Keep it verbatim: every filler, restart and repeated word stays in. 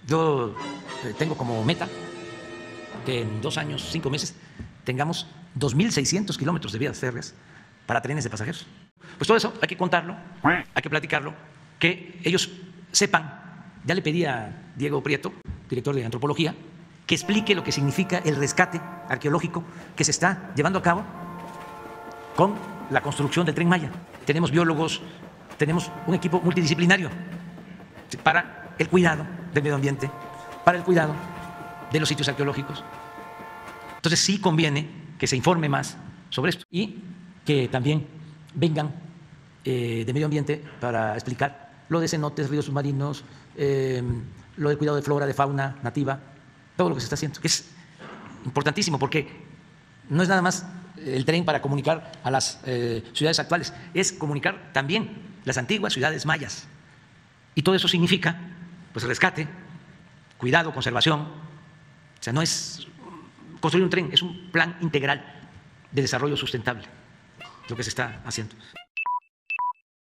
Yo eh, tengo como meta que en dos años, cinco meses, tengamos dos mil seiscientos kilómetros de vías férreas para trenes de pasajeros. Pues todo eso hay que contarlo, hay que platicarlo, que ellos sepan. Ya le pedí a Diego Prieto, director de Antropología, que explique lo que significa el rescate arqueológico que se está llevando a cabo con la construcción del Tren Maya. Tenemos biólogos, tenemos un equipo multidisciplinario para el cuidado del medio ambiente, para el cuidado de los sitios arqueológicos. Entonces sí conviene que se informe más sobre esto y que también vengan eh, de medio ambiente para explicar lo de cenotes, ríos submarinos, eh, lo del cuidado de flora, de fauna nativa, todo lo que se está haciendo, que es importantísimo porque no es nada más el tren para comunicar a las eh, ciudades actuales, es comunicar también las antiguas ciudades mayas. Y todo eso significa pues rescate, cuidado, conservación. O sea, no es construir un tren, es un plan integral de desarrollo sustentable lo que se está haciendo.